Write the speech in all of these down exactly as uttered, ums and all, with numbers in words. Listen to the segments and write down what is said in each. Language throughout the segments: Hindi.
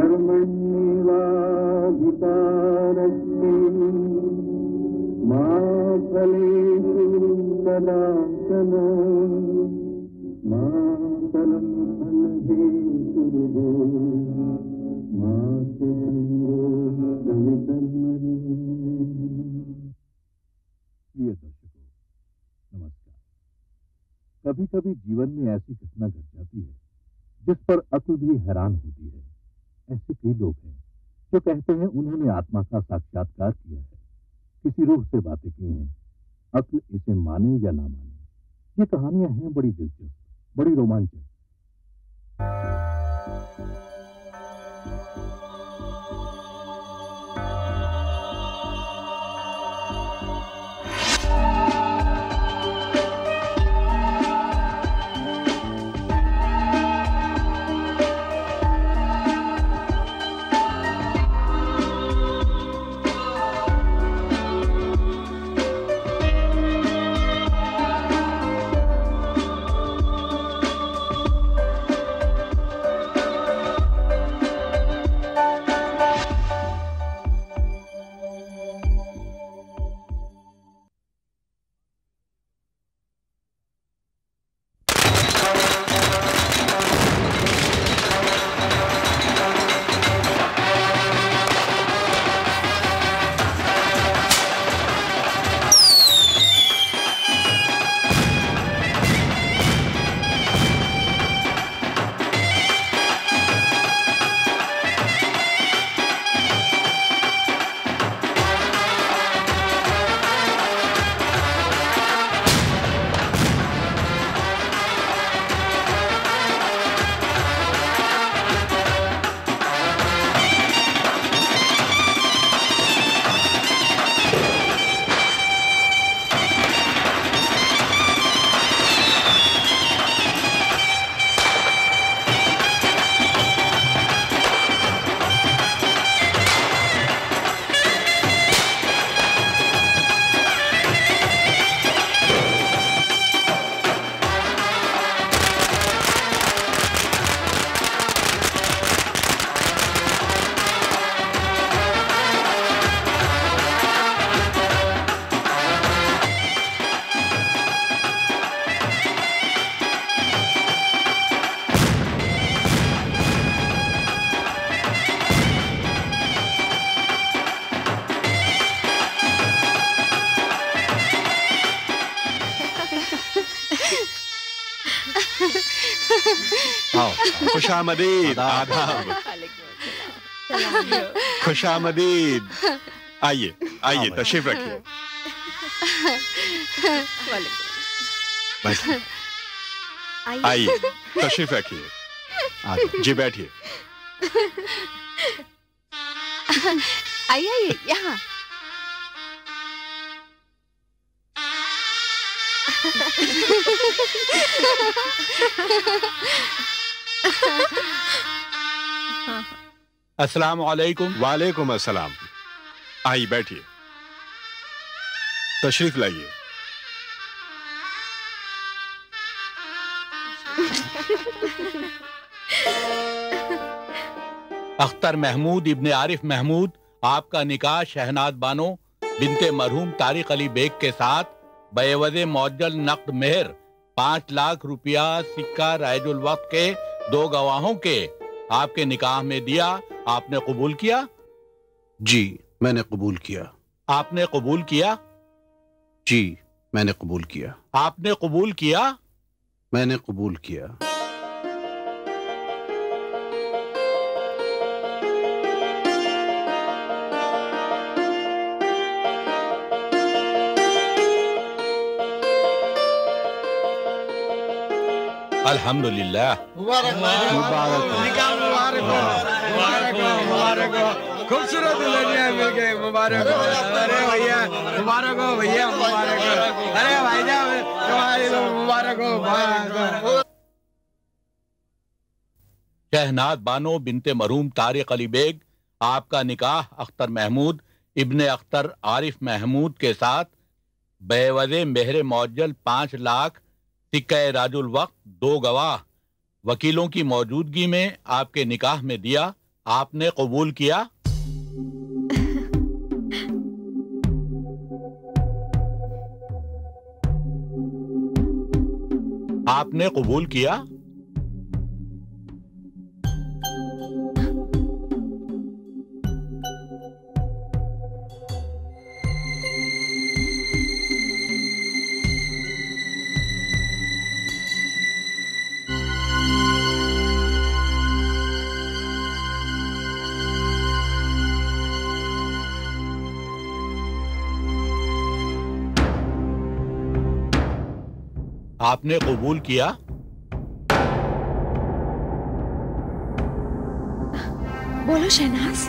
कर्मण्येवाधिकारस्ते मा फलेषु कदाचन मा कर्मफलहेतुर्भो मा ते संगोऽस्त्वविकर्मणि। प्रिय दर्शकों, नमस्कार। कभी कभी जीवन में ऐसी घटना घट जाती है जिस पर अक्ल भी हैरान होती है। ऐसे कई लोग हैं जो कहते हैं उन्होंने आत्मा का साक्षात्कार किया है, किसी रूह से बातें की हैं। अक्ल इसे माने या ना माने, ये कहानियां हैं बड़ी दिलचस्प, बड़ी रोमांचक। खुशामदीद। आदाब। खुशामदीद। आइए आइए, तशरीफ रखिए। आइए, तशरीफ रखिए। जी बैठिए। आइए आइए यहाँ। अस्सलाम वालेकुम। वालेकुम अस्सलाम। आइए बैठिए, तशरीफ लाइए। अख्तर महमूद इब्ने आरिफ महमूद, आपका निकाह शहनाज बानो बिनते मरहूम तारिक अली बेग के साथ बेवज़े मौजल नक़द मेहर पांच लाख रुपया सिक्का राइजुल वक्त के दो गवाहों के आपके निकाह में दिया। आपने कबूल किया? जी मैंने कबूल किया। आपने कबूल किया? जी मैंने कबूल किया। आपने कबूल किया? मैंने कबूल किया। अल्हम्दुलिल्लाह। मुबारक मुबारक मुबारक हो, खूबसूरत दुल्हनिया मिल गई। मुबारक हो, अरे भैया मुबारक हो, भैया मुबारक हो, अरे भाईजान तुम्हारी तो मुबारक हो। शहनाज बानो बिनते मरहूम तारिक अली बेग, आपका निकाह अख्तर महमूद इब्ने अख्तर आरिफ महमूद के साथ बेवज़े मेहर मौजल पाँच लाख सिक्का राजुल वक्त दो गवाह वकीलों की मौजूदगी में आपके निकाह में दिया। आपने कबूल किया? आपने कबूल किया? आपने कबूल किया? बोलो शहनाज।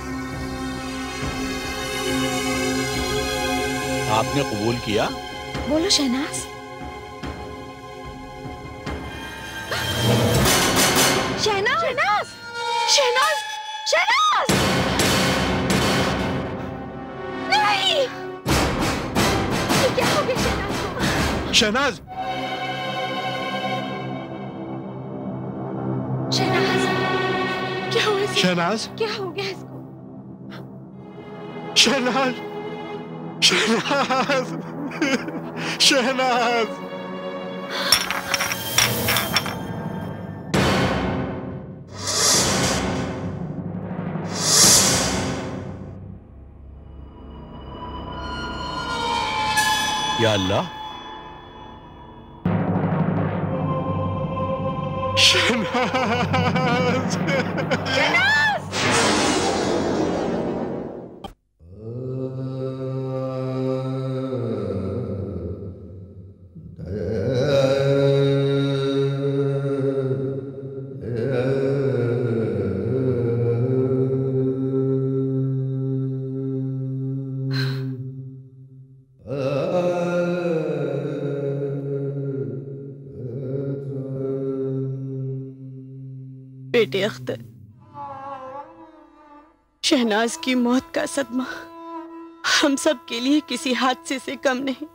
आपने कबूल किया? बोलो शहनाज। शहनाज शहनाज शहनाज शहनाज नहीं, ये क्या हो गया शहनाज को? शहनाज शहनाज क्या हुआ इसे? शहनाज क्या हो गया इसको? शहनाज शहनाज शहनाज या अल्लाह, शहनाज बेटे अख्तर, शहनाज की मौत का सदमा हम सब के लिए किसी हादसे से कम नहीं,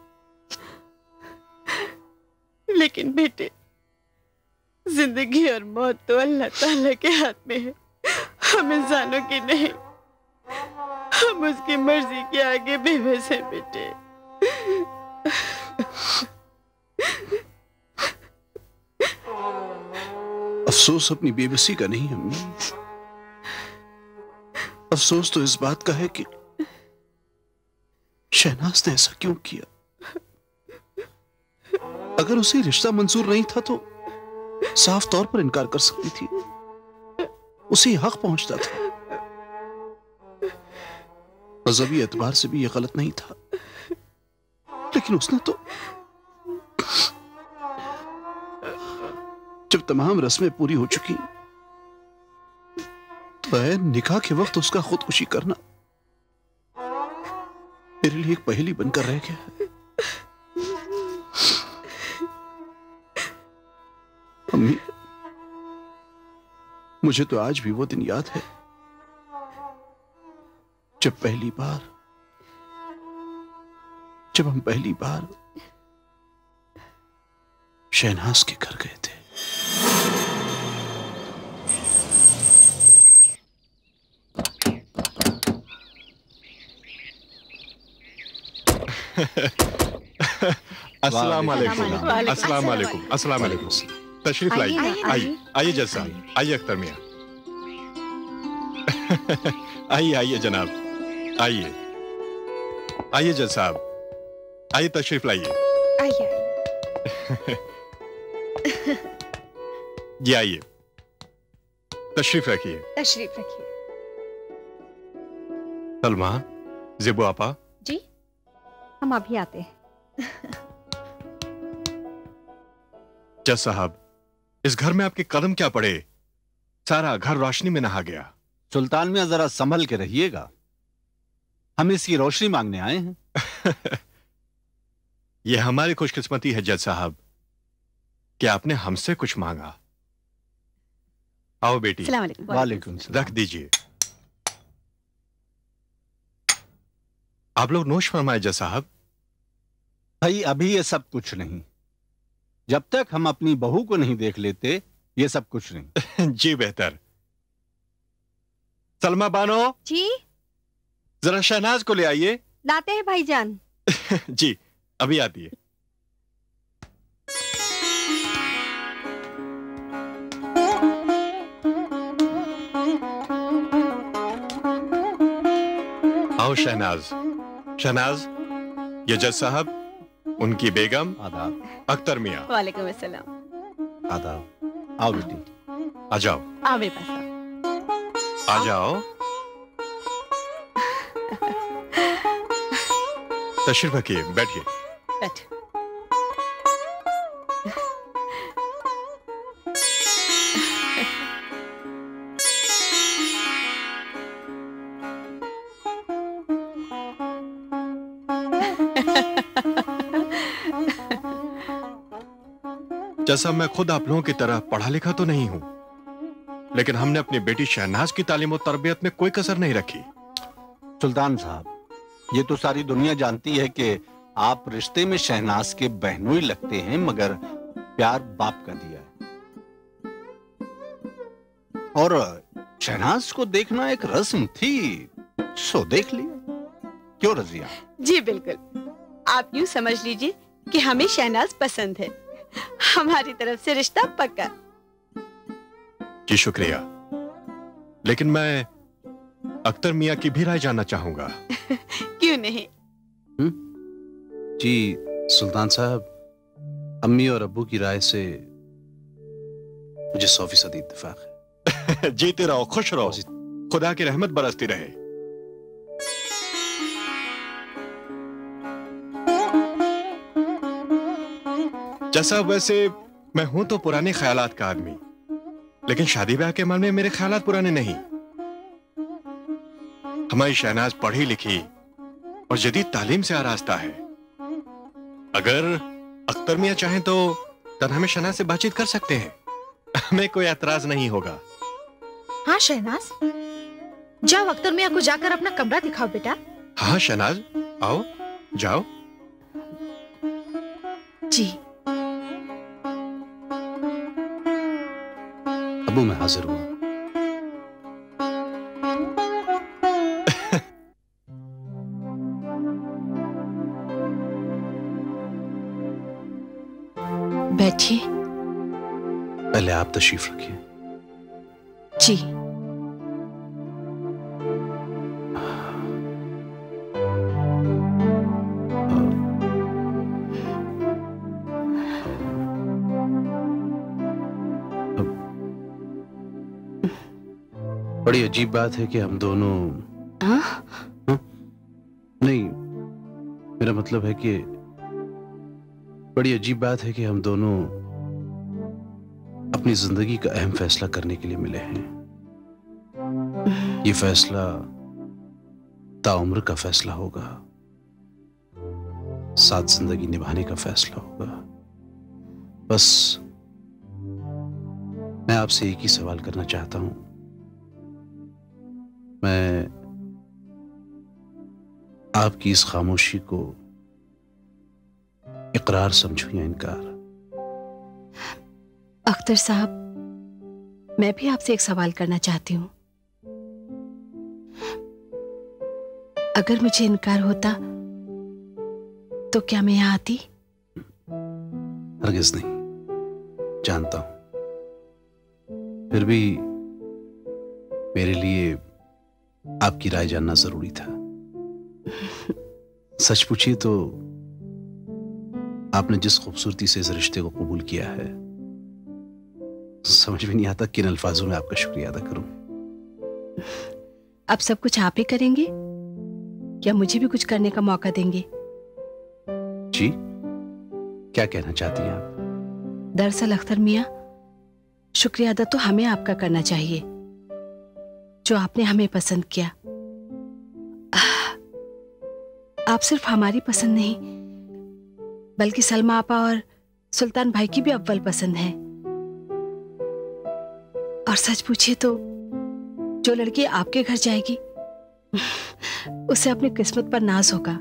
लेकिन बेटे जिंदगी और मौत तो अल्लाह ताला के हाथ में है, हम इंसानों की नहीं। हम उसकी मर्जी के आगे बेबस हैं बेटे। अफसोस अपनी बेबसी का नहीं अम्मी, अफसोस तो इस बात का है कि शहनाज ने ऐसा क्यों किया। अगर उसे रिश्ता मंजूर नहीं था तो साफ तौर पर इनकार कर सकती थी, उसे हक पहुंचता था। मजहबी एतबार से भी यह गलत नहीं था, लेकिन उसने तो जब तमाम रस्में पूरी हो चुकी तो ऐन निकाह के वक्त उसका खुदकुशी करना मेरे लिए एक पहेली बनकर रह गया। अम्मी, मुझे तो आज भी वो दिन याद है जब पहली बार जब हम पहली बार शहनाज के घर गए थे। अस्सलाम वालेकुम, अस्सलाम वालेकुम, अस्सलाम वालेकुम। तशरीफ लाइए, आइए आइए जज साहब, आइए अख्तर मियां, आइए आइए जनाब, आइए आइए जज साहब, आइए तशरीफ लाइए, आइए जी आइए, तशरीफ रखिए। तशरीफ रखिए। सलमा, ज़ेबू आपा, जी हम अभी आते हैं। जज साहब, इस घर में आपके कदम क्या पड़े? सारा घर रोशनी में नहा गया। सुल्तान मियां जरा संभल के रहिएगा, हम इसकी रोशनी मांगने आए हैं। यह हमारी खुशकिस्मती है जज साहब कि आपने हमसे कुछ मांगा। आओ बेटी। वालेकुम सलाम। रख दीजिए। आप लोग नोश फरमाए जज साहब। भाई अभी ये सब कुछ नहीं, जब तक हम अपनी बहू को नहीं देख लेते ये सब कुछ नहीं। जी बेहतर। सलमा बानो, जी जरा शहनाज को ले आइए। लाते हैं भाईजान। जी अभी आती है। आओ शहनाज। शहनाज, ये जज साहब, उनकी बेगम आदाब। अख्तर मियाँ। वालेकुम अस्सलाम। आदाब। आओ बेटी। आ जाओ। आओ मेरे पास आओ। आ जाओ। तशरीफ रखिए, बैठिए। बैठ। जैसा मैं खुद आप लोगों की तरह पढ़ा लिखा तो नहीं हूं, लेकिन हमने अपनी बेटी शहनाज की तालीम और तरबियत में कोई कसर नहीं रखी। सुल्तान साहब, ये तो सारी दुनिया जानती है कि आप रिश्ते में शहनाज के बहनोई लगते हैं, मगर प्यार बाप का दिया है। और शहनाज को देखना एक रस्म थी, सो देख लिया। क्यों रजिया? जी बिल्कुल, आप यूं समझ लीजिए कि हमें शहनाज पसंद है। हमारी तरफ से रिश्ता पक्का। जी शुक्रिया, लेकिन मैं अख्तर मियाँ की भी राय जानना चाहूंगा। क्यों नहीं? हुँ? जी सुल्तान साहब, अम्मी और अब्बू की राय से मुझे सौ फीसद इत्तेफाक है। जीते रहो, खुश रहो, खुदा की रहमत बरसती रहे। जैसा वैसे मैं हूं तो पुराने ख्यालात का आदमी, लेकिन शादी ब्याह के मामले में मेरे ख्यालात पुराने नहीं। हमारी शहनाज पढ़ी लिखी और जदीद तालीम से आरास्ता है। अगर अख्तर मियाँ चाहें तो तन्हा में शहनाज से बातचीत कर सकते हैं, हमें कोई एतराज नहीं होगा। हाँ शहनाज, जाओ अख्तर मियाँ को जाकर अपना कमरा दिखाओ बेटा। हाँ शहनाज, आओ जाओ। जी अबू, मैं हाजिर हूँ। बैठिए। पहले आप तशरीफ रखिए। जी। बड़ी अजीब बात है कि हम दोनों हाँ? हाँ? नहीं, मेरा मतलब है कि बड़ी अजीब बात है कि हम दोनों अपनी जिंदगी का अहम फैसला करने के लिए मिले हैं। ये फैसला ताउम्र का फैसला होगा, साथ जिंदगी निभाने का फैसला होगा। बस मैं आपसे एक ही सवाल करना चाहता हूं। मैं आपकी इस खामोशी को इकरार समझूं या इनकार? अख्तर साहब, मैं भी आपसे एक सवाल करना चाहती हूँ। अगर मुझे इनकार होता तो क्या मैं यहाँ आती? हरगिज नहीं, जानता हूं। फिर भी मेरे लिए आपकी राय जानना जरूरी था। सच पूछिए तो आपने जिस खूबसूरती से इस रिश्ते को कबूल किया है, समझ में नहीं आता किन अल्फाजों में आपका शुक्रिया अदा करूं। अब सब कुछ आप ही करेंगे या मुझे भी कुछ करने का मौका देंगे? जी, क्या कहना चाहती हैं आप? दरअसल अख्तर मियाँ, शुक्रिया अदा तो हमें आपका करना चाहिए, जो आपने हमें पसंद किया। आप सिर्फ हमारी पसंद नहीं, बल्कि सलमा आपा और सुल्तान भाई की भी अव्वल पसंद है। और सच पूछिए तो जो लड़की आपके घर जाएगी उसे अपनी किस्मत पर नाज होगा।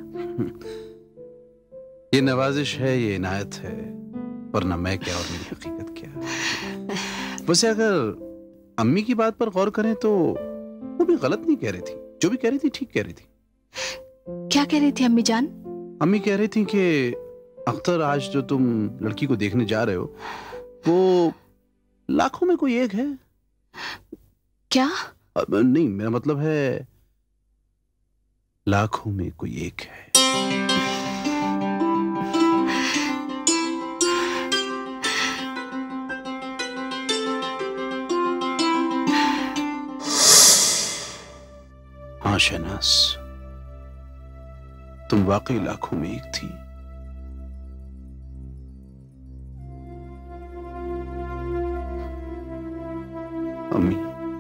ये नवाजिश है, ये इनायत है, वरना मैं क्या और मेरी हकीकत क्या। वैसे अगर अम्मी की बात पर गौर करें तो वो भी गलत नहीं कह रही थी, जो भी कह रही थी ठीक कह रही थी। क्या कह रही थी अम्मी जान? अम्मी कह रही थी कि अख्तर आज जो तुम लड़की को देखने जा रहे हो वो लाखों में कोई एक है। क्या? अब, नहीं, मेरा मतलब है लाखों में कोई एक है। हाँ शहनाज, तुम वाकई लाखों में एक थी। अम्मी,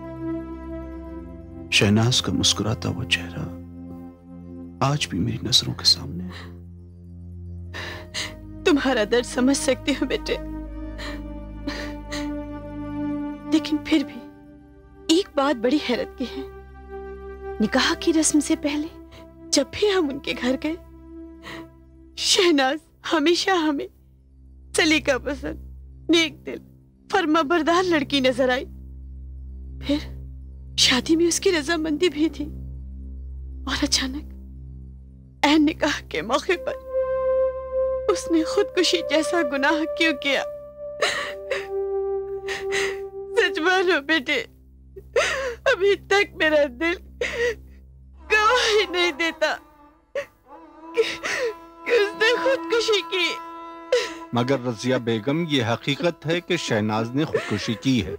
शहनाज का मुस्कुराता हुआ चेहरा आज भी मेरी नजरों के सामने है। तुम्हारा दर्द समझ सकती हूँ बेटे, लेकिन फिर भी एक बात बड़ी हैरत की है। निकाह की रस्म से पहले जब भी हम उनके घर गए, शहनाज हमेशा हमें सलीका पसंद, नेक दिल, फर्माबरदार लड़की नजर आई। फिर शादी में उसकी रजामंदी भी थी, और अचानक ऐन निकाह के मौके पर उसने खुदकुशी जैसा गुनाह क्यों किया? सच मानो बेटे, अभी तक मेरा दिल गवाही नहीं देता कि, कि उसने खुदकुशी की। मगर रजिया बेगम, ये हकीकत है कि शहनाज ने खुदकुशी की है।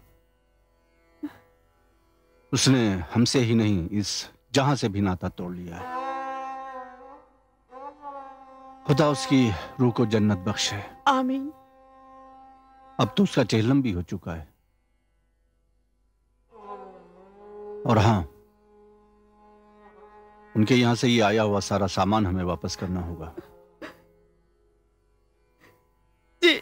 उसने हमसे ही नहीं, इस जहां से भी नाता तोड़ लिया है। खुदा उसकी रूह को जन्नत बख्शे। आमीन। अब तो उसका चेहलम भी हो चुका है। और हाँ, उनके यहां से ये आया हुआ सारा सामान हमें वापस करना होगा। जी।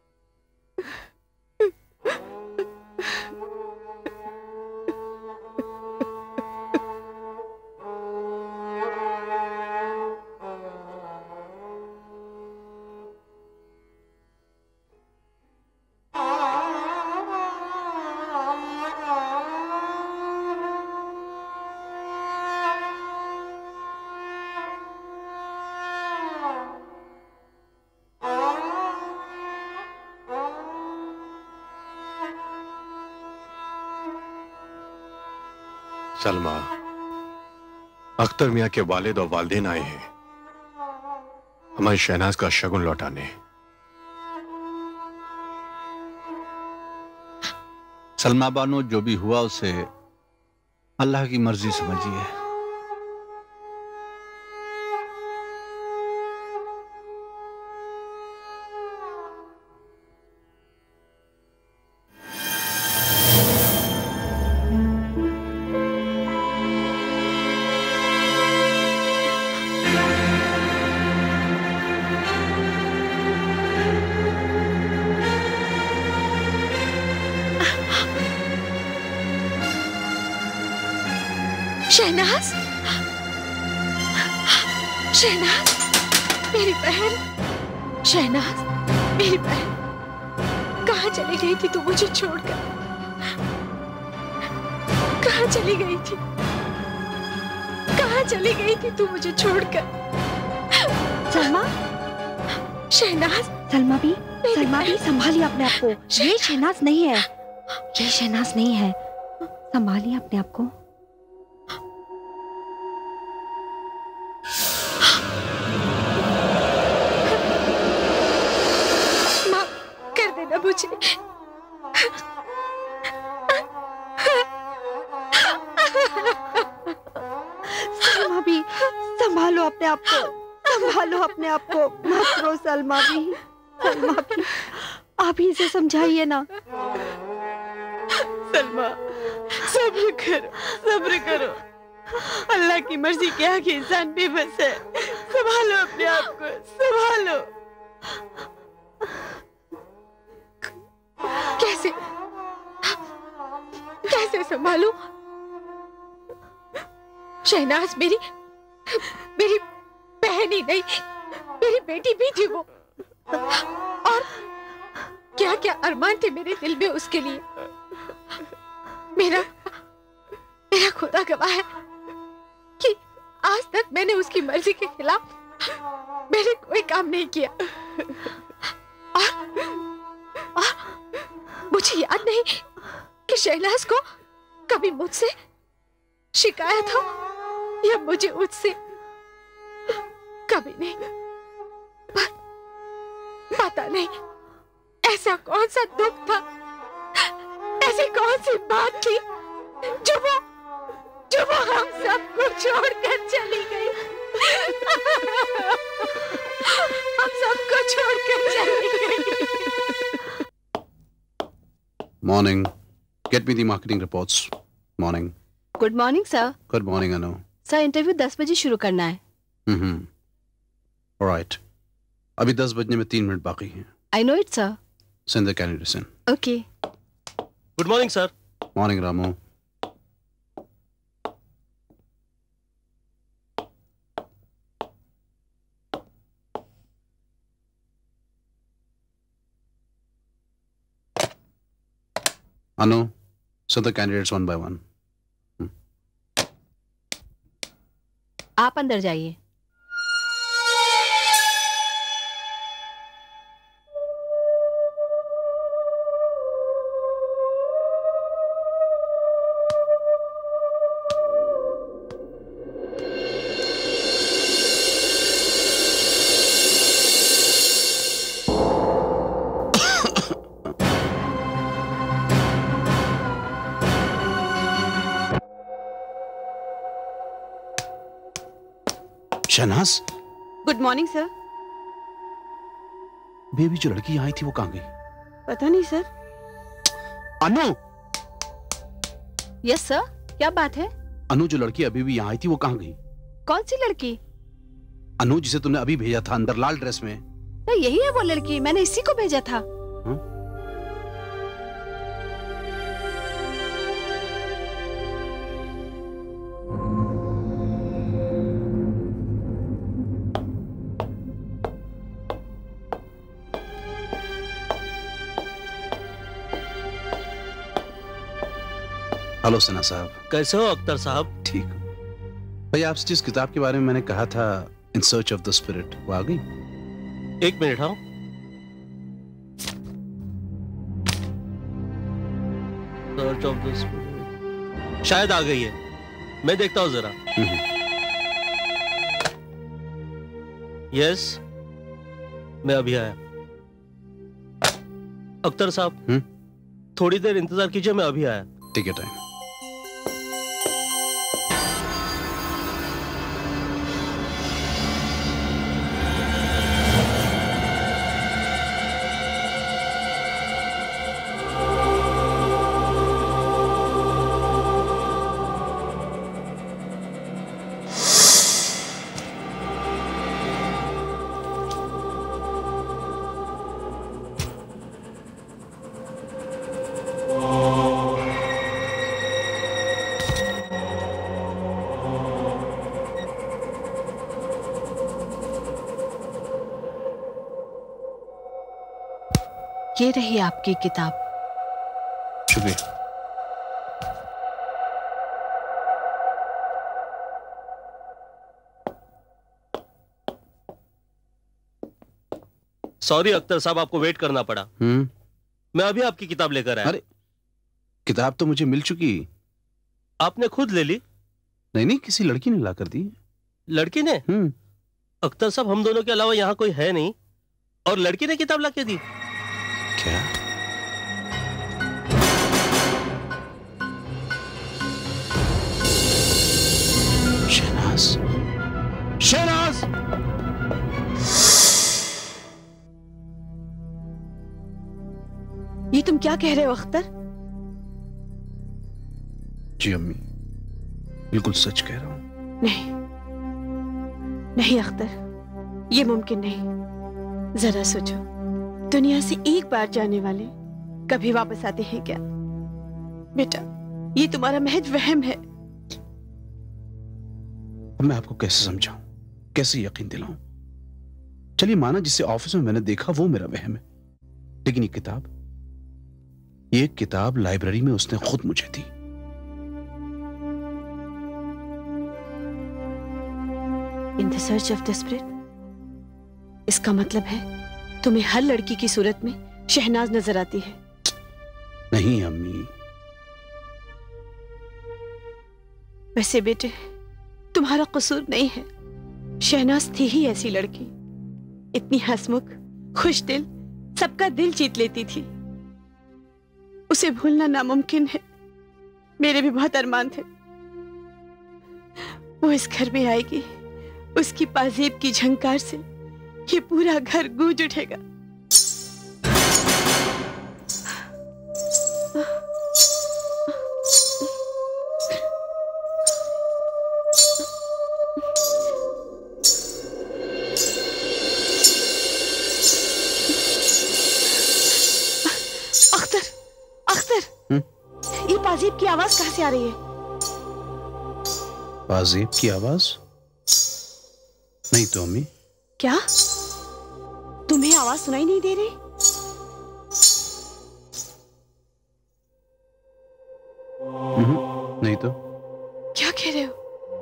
सलमा, अख्तर मियां के वालिद और वालिदैन आए हैं हमारी शहनाज का शगुन लौटाने। सलमा बानो, जो भी हुआ उसे अल्लाह की मर्जी समझिए। शहनाज, शहनाज मेरी बहन, शहनाज मेरी बहन, कहाँ चली गई थी तू मुझे छोड़कर? कहाँ चली गई थी? कहाँ चली गई थी तू मुझे छोड़कर? सलमा, शहनाज, सलमा भी, सलमा भी संभालिए अपने आप को। ये शहनाज नहीं है, ये शहनाज नहीं है। संभालिए अपने आप को। मुझे सलमा भी, संभालो अपने आप को, संभालो अपने आप को। मत रो सलमा भी, सलमा भी, आप ही से समझाइए ना। सलमा, सब्र करो, सब्र करो। अल्लाह की मर्जी के आगे इंसान बेबस है। संभालो अपने आप को, संभालो। कैसे कैसे संभालूं? शहनाज मेरी मेरी बहन ही नहीं, मेरी बेटी भी थी वो। और क्या क्या अरमान थे मेरे दिल में उसके लिए। मेरा मेरा खुदा गवाह है कि आज तक मैंने उसकी मर्जी के खिलाफ मैंने कोई काम नहीं किया। और, और मुझे याद नहीं कि शहनाज को कभी मुझसे शिकायत हो या मुझे उससे, कभी नहीं। पर पता नहीं ऐसा कौन सा दुख था, ऐसी कौन सी बात थी जो वो जो वो हम सबको छोड़कर चली गई। हम सबको छोड़कर चली गई। Morning, get me the marketing reports. Morning. Good morning sir. Good morning Anu. Sir interview दस बजे शुरू करना है। हम्म। ऑलराइट, अभी दस बजने में तीन मिनट बाकी हैं। I know it sir. Send the candidates in. Okay. Good morning sir. Morning Ramu. Anu, send the candidates one by one. Hmm. आप अंदर जाइए। Shehnaz. Good morning sir. Baby जो लड़की आई थी वो कहां गई? पता नहीं सर। अनु। यस सर, क्या बात है? अनु जो लड़की अभी भी यहाँ आई थी वो कहां गई? कौन सी लड़की? अनु जिसे तुमने अभी भेजा था अंदर लाल ड्रेस में। तो यही है वो लड़की, मैंने इसी को भेजा था। हा? हेलो सना साहब। कैसे हो अख्तर साहब? ठीक हूँ भाई। आपसे जिस किताब के बारे में मैंने कहा था, in search of the spirit, वो आ गई? एक मिनट। हाँ, सर्च ऑफ द स्पिरिट शायद आ गई है, मैं देखता हूँ जरा। यस, मैं अभी आया। अख्तर साहब, थोड़ी देर इंतजार कीजिए, मैं अभी आया। Take your time. ये रही आपकी किताब। शुक्रिया। सॉरी अख्तर साहब, आपको वेट करना पड़ा। हम्म। मैं अभी आपकी किताब लेकर आया। अरे, किताब तो मुझे मिल चुकी। आपने खुद ले ली? नहीं नहीं, किसी लड़की ने ला कर दी। लड़की ने? हम्म। अख्तर साहब, हम दोनों के अलावा यहाँ कोई है नहीं, और लड़की ने किताब ला के दी? क्या? शहनाज, शहनाज! ये तुम क्या कह रहे हो अख्तर? जी अम्मी, बिल्कुल सच कह रहा हूं। नहीं नहीं अख्तर, ये मुमकिन नहीं। जरा सोचो, दुनिया से एक बार जाने वाले कभी वापस आते हैं क्या? बेटा, ये तुम्हारा महज वहम है। अब मैं आपको कैसे समझाऊं, कैसे यकीन दिलाऊं? चलिए माना जिसे ऑफिस में मैंने देखा वो मेरा वहम है, लेकिन ये किताब, ये किताब लाइब्रेरी में उसने खुद मुझे दी। In the search of desperate, इसका मतलब है तुम्हें हर लड़की की सूरत में शहनाज नजर आती है। नहीं अम्मी। वैसे बेटे, तुम्हारा कसूर नहीं है। शहनाज थी ही ऐसी लड़की, इतनी हंसमुख, खुश दिल, सबका दिल जीत लेती थी। उसे भूलना नामुमकिन है। मेरे भी बहुत अरमान थे। वो इस घर में आएगी, उसकी पाजेब की झंकार से ये पूरा घर गूंज उठेगा। अख्तर, अख्तर, ये पाजेब की आवाज कहां से आ रही है? पाजेब की आवाज? नहीं तो अम्मी। क्या तुम्हें आवाज सुनाई नहीं दे रही? नहीं तो। क्या कह रहे हो?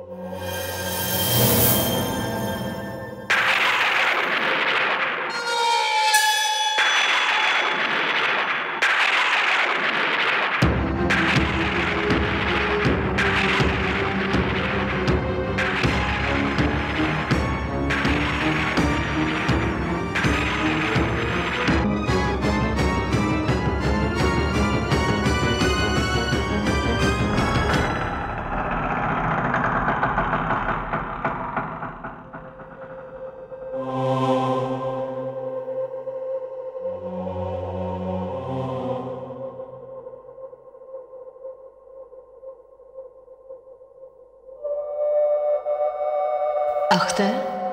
अख्तर,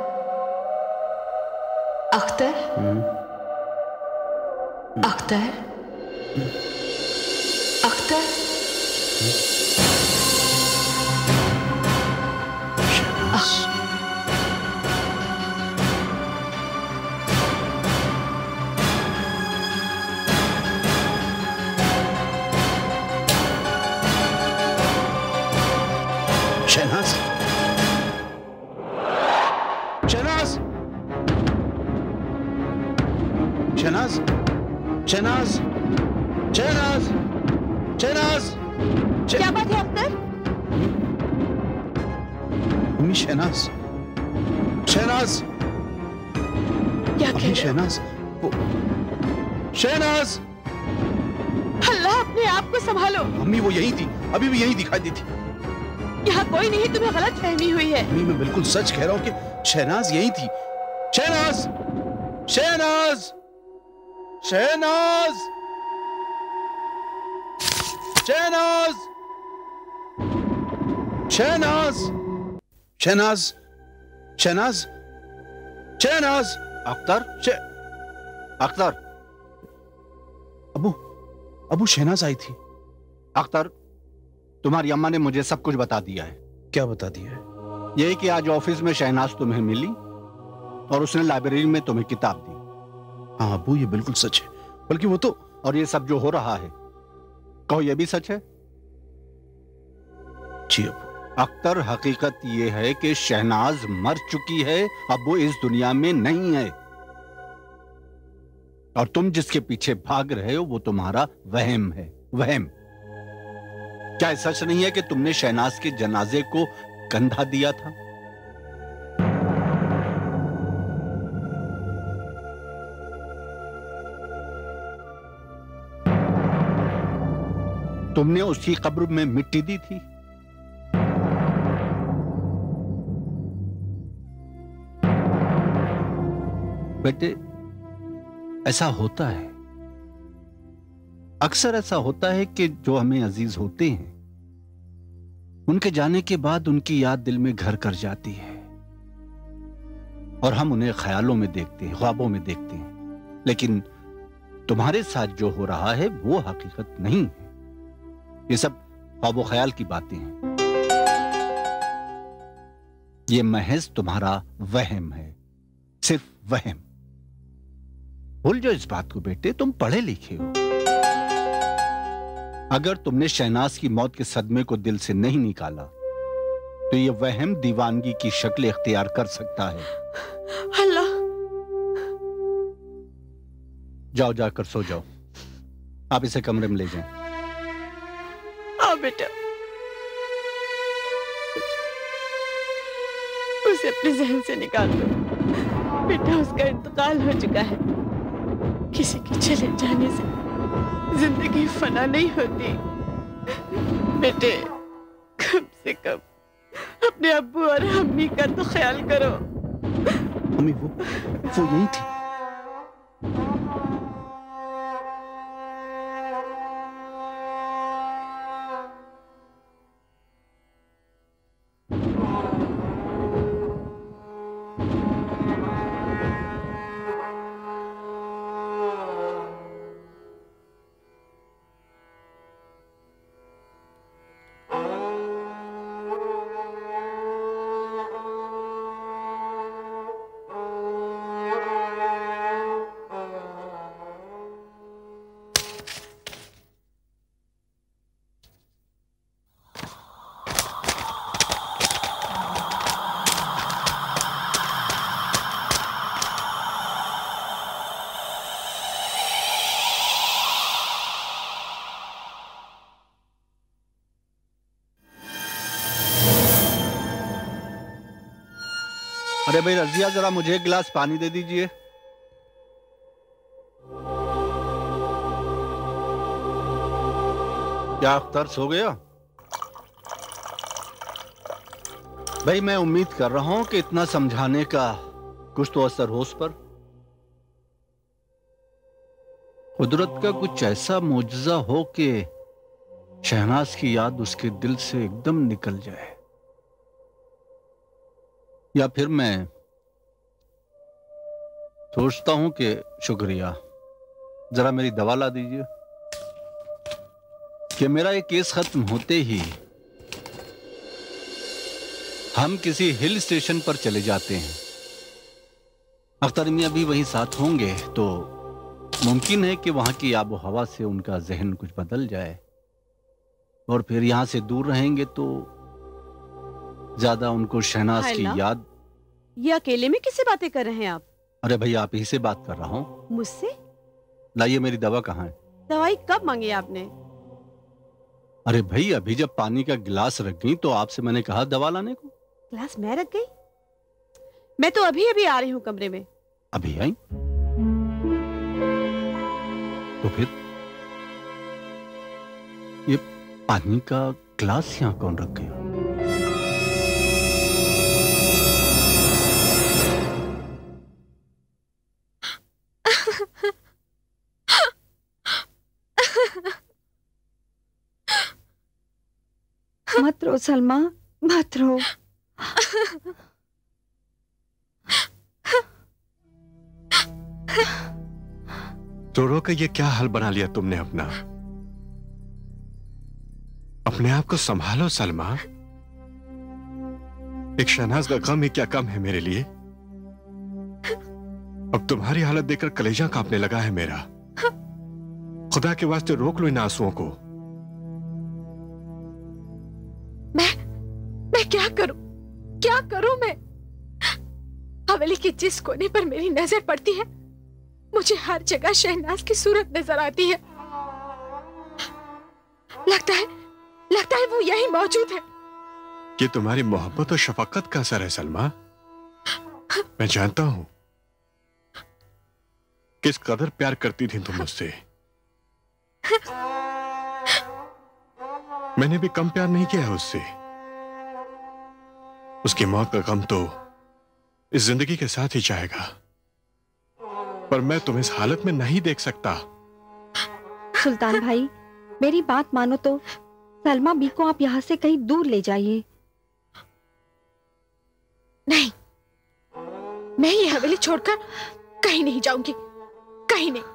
अख्तर, अख्तर, अख्तर। शहनाज, शहनाज, शहनाज, शहनाज, शहनाज, शहनाज। क्या बात है अख्तर? अम्मी शहनाज, शहनाज, क्या कह रहे हो? शहनाज, वो शहनाज। अल्लाह, अपने आप को संभालो। अम्मी वो यही थी, अभी भी यही दिखाई देती। यहाँ कोई नहीं, तुम्हें गलत फहमी हुई है। अम्मी मैं बिल्कुल सच कह रहा हूँ कि शहनाज यही थी। शहनाज, शहनाज, शहनाज, शहनाज, शहनाज, शहनाज, शहनाज, शहनाज। अख्तर, अख्तर, अबू, अबू शहनाज आई थी। अख्तर, तुम्हारी अम्मा ने मुझे सब कुछ बता दिया है। क्या बता दिया है? यही कि आज ऑफिस में शहनाज तुम्हें मिली और उसने लाइब्रेरी में तुम्हें किताब दी। हाँ अबू, ये बिल्कुल सच है। बल्कि वो तो, और ये सब जो हो रहा है, कहो ये भी सच है? जी अबू। अख्तर, हकीकत ये है कि शहनाज मर चुकी है, अब वो इस दुनिया में नहीं है। और तुम जिसके पीछे भाग रहे हो वो तुम्हारा वहम है, वहम। क्या ये सच नहीं है कि तुमने शहनाज के जनाजे को कंधा दिया था? तुमने उसकी कब्र में मिट्टी दी थी। बेटे, ऐसा होता है, अक्सर ऐसा होता है कि जो हमें अजीज होते हैं, उनके जाने के बाद उनकी याद दिल में घर कर जाती है और हम उन्हें ख्यालों में देखते हैं, ख्वाबों में देखते हैं। लेकिन तुम्हारे साथ जो हो रहा है वो हकीकत नहीं है। ये सब ख्वाब व ख्याल की बातें हैं। ये महज तुम्हारा वहम है, सिर्फ वहम। भूल जो इस बात को बेटे, तुम पढ़े लिखे हो। अगर तुमने शहनाज की मौत के सदमे को दिल से नहीं निकाला तो ये वहम दीवानगी की शक्ल इख्तियार कर सकता है। अल्लाह। जाओ, जाकर सो जाओ। आप इसे कमरे में ले जाएं। आओ बेटा, उसे अपने जहन से निकाल दो। बेटा, उसका इंतकाल हो चुका है। किसी के चले जाने से जिंदगी फना नहीं होती। बेटे, कम से कम अपने अब्बू और अम्मी का तो ख्याल करो। अम्मी, वो वो यही थी। अरे भाई रजिया, जरा मुझे एक गिलास पानी दे दीजिए। क्या अख्तर सो गया? भाई मैं उम्मीद कर रहा हूं कि इतना समझाने का कुछ तो असर हो उस पर। कुदरत का कुछ ऐसा मुआजिजा हो कि शहनाज की याद उसके दिल से एकदम निकल जाए। या फिर मैं सोचता हूं कि शुक्रिया, जरा मेरी दवा ला दीजिए कि मेरा ये केस खत्म होते ही हम किसी हिल स्टेशन पर चले जाते हैं। अख्तर मियां भी वहीं साथ होंगे तो मुमकिन है कि वहां की आबो हवा से उनका जहन कुछ बदल जाए, और फिर यहां से दूर रहेंगे तो ज्यादा उनको शहनाज की याद। ये अकेले में किससे बातें कर रहे हैं आप? अरे भैया, आप ही से बात कर रहा हूं। मुझसे? लाइए, मेरी दवा कहाँ है? दवाई कब मांगी आपने? अरे भाई, अभी जब पानी का गिलास रख गई तो आपसे मैंने कहा दवा लाने को। गिलास मैं रख गई? मैं तो अभी अभी आ रही हूँ कमरे में। अभी आई? तो फिर ये पानी का गिलास यहाँ कौन रख गया? मत रो सलमा, मत रो। रो रो के ये क्या हाल बना लिया तुमने अपना? अपने आप को संभालो सलमा। एक शहनाज का गम ही क्या कम है मेरे लिए। अब तुम्हारी हालत देखकर कलेजा कांपने लगा है मेरा। खुदा के वास्ते रोक लो इन आंसुओं को। मैं मैं क्या करूं, क्या करूं मैं? हवेली के जिस कोने पर मेरी नजर पड़ती है, मुझे हर जगह शहनाज की सूरत नजर आती है। लगता है लगता है वो यही मौजूद है। ये तुम्हारी मोहब्बत और शफकत का असर है सलमा। मैं जानता हूं किस कदर प्यार करती थी तुम मुझसे। मैंने भी कम प्यार नहीं किया है उससे। उसकी मौत का गम तो इस जिंदगी के साथ ही जाएगा, पर मैं तुम्हें इस हालत में नहीं देख सकता। सुल्तान भाई, मेरी बात मानो तो सलमा बी को आप यहाँ से कहीं दूर ले जाइए। नहीं, मैं ये हवेली छोड़कर कहीं नहीं जाऊंगी, कहीं नहीं।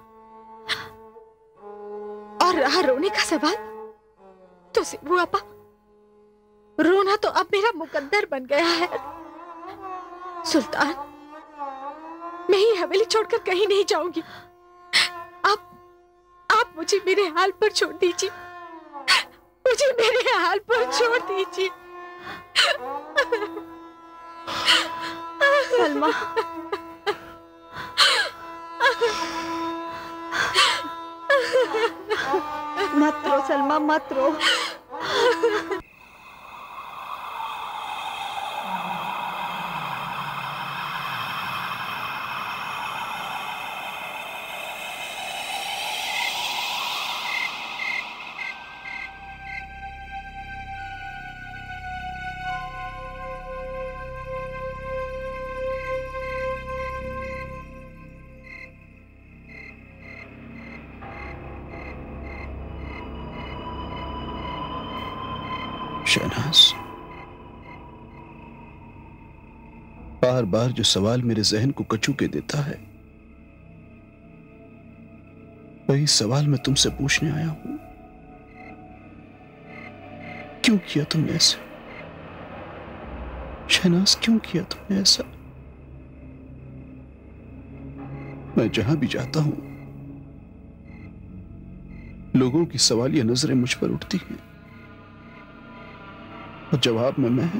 और रहा रोने का सवाल, तो सिबू आपा, रोना तो अब मेरा मुकद्दर बन गया है। सुल्तान, मैं ये हवेली छोड़कर कहीं नहीं जाऊंगी। आप आप मुझे मेरे हाल पर छोड़ दीजिए, मुझे मेरे हाल पर छोड़ दीजिए। सलमा, मत रो सलमा, मत रो। शहनाज, बार बार जो सवाल मेरे जहन को कचू के देता है, वही सवाल मैं तुमसे पूछने आया हूं। क्यों किया तुमने ऐसा? शहनाज, क्यों किया तुमने ऐसा? मैं जहां भी जाता हूं, लोगों की सवालिया नजरें मुझ पर उठती हैं और जवाब में मैं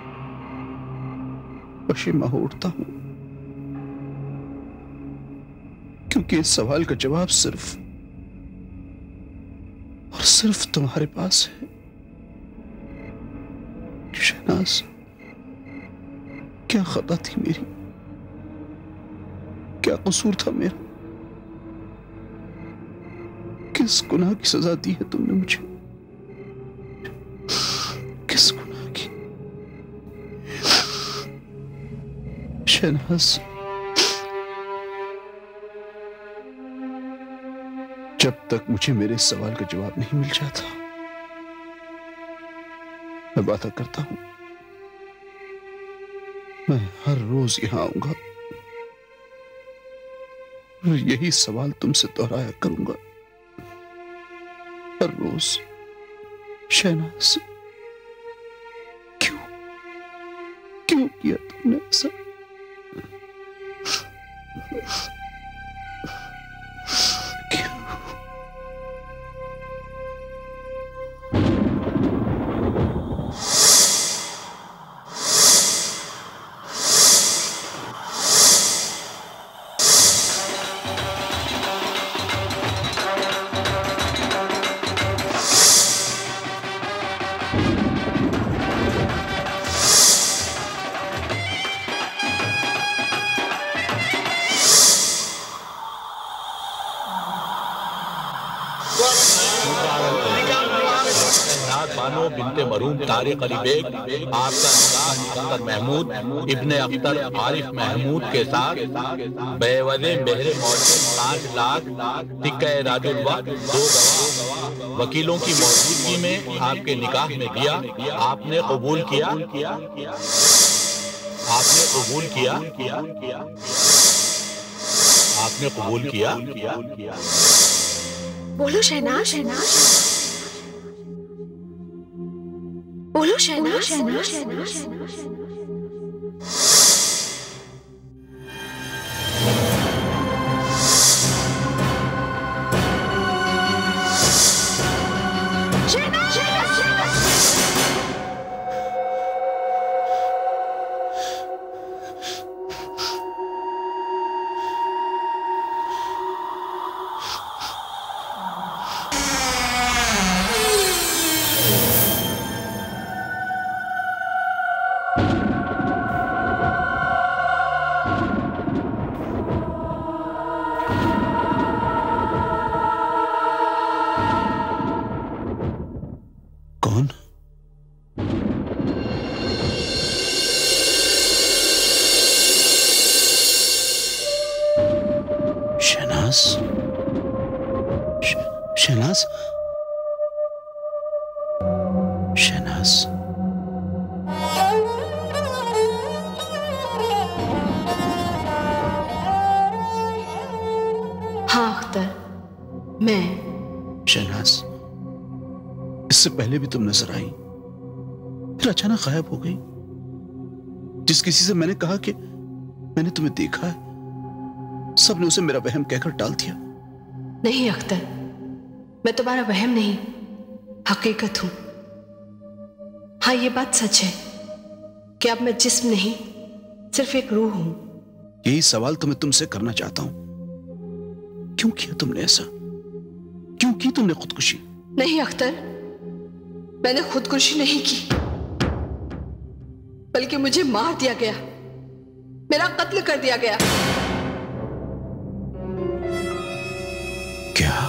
पशीमा हो उठता हूं, क्योंकि इस सवाल का जवाब सिर्फ और सिर्फ तुम्हारे पास है। शहनाज, क्या खता थी मेरी? क्या कसूर था मेरा? किस गुनाह की सजा दी है तुमने मुझे? किस गुनाह की? शहनाज, जब तक मुझे मेरे इस सवाल का जवाब नहीं मिल जाता, मैं वादा करता हूं, मैं हर रोज यहां आऊंगा और यही सवाल तुमसे दोहराया करूंगा हर रोज। शहनाज, क्यों क्यों किया तुमने ऐसा? बानो बिनते मरहूम तारिक अली बेग, आपका निकाह अख्तर महमूद इब्ने अख्तर आरिफ महमूद के साथ बेवजह मेहर मौजूद पाँच लाख टिक्का राजुल वक्त दो गवाह वकीलों की मौजूदगी में आपके निकाह में दिया। आपने कबूल किया? आपने कबूल किया? आपने कबूल किया? बोलो शहनाज, शहनाज बोलो शहनाज, शहनाज, शहनाज। कौन? शहनाज, शहनाज, शहनाज, हाँ अख्तर, मैं। शहनाज, इससे पहले भी तुम नजर आई, फिर अचानक गायब हो गई। जिस किसी से मैंने कहा कि मैंने तुम्हें देखा है, सबने उसे मेरा वहम कहकर टाल दिया। नहीं अख्तर, मैं तुम्हारा वहम नहीं, हकीकत हूं। हाँ, ये बात सच है कि अब मैं जिस्म नहीं, सिर्फ एक रूह हूं। यही सवाल तो मैं तुमसे करना चाहता हूं, क्यों किया तुमने ऐसा? क्यों की तुमने खुदकुशी? नहीं अख्तर, मैंने खुदकुशी नहीं की, बल्कि मुझे मार दिया गया, मेरा कत्ल कर दिया गया। क्या?